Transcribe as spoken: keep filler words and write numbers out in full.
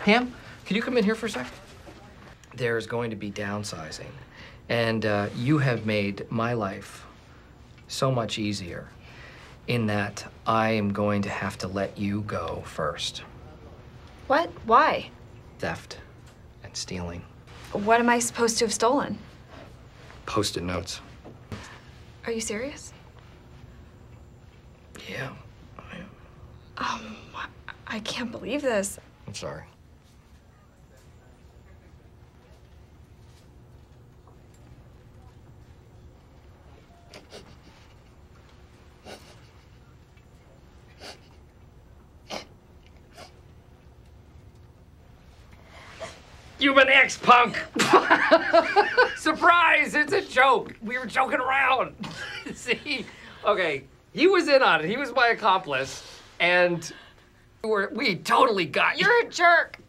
Pam, can you come in here for a sec? There's going to be downsizing, and uh, you have made my life so much easier in that I am going to have to let you go first. What? Why? Theft and stealing. What am I supposed to have stolen? Post-it notes. Are you serious? Yeah, I am. Um, I can't believe this. I'm sorry. You've been ex-punk! Surprise! It's a joke! We were joking around! See? Okay, he was in on it. He was my accomplice, and we, were, we totally got you. You're a jerk!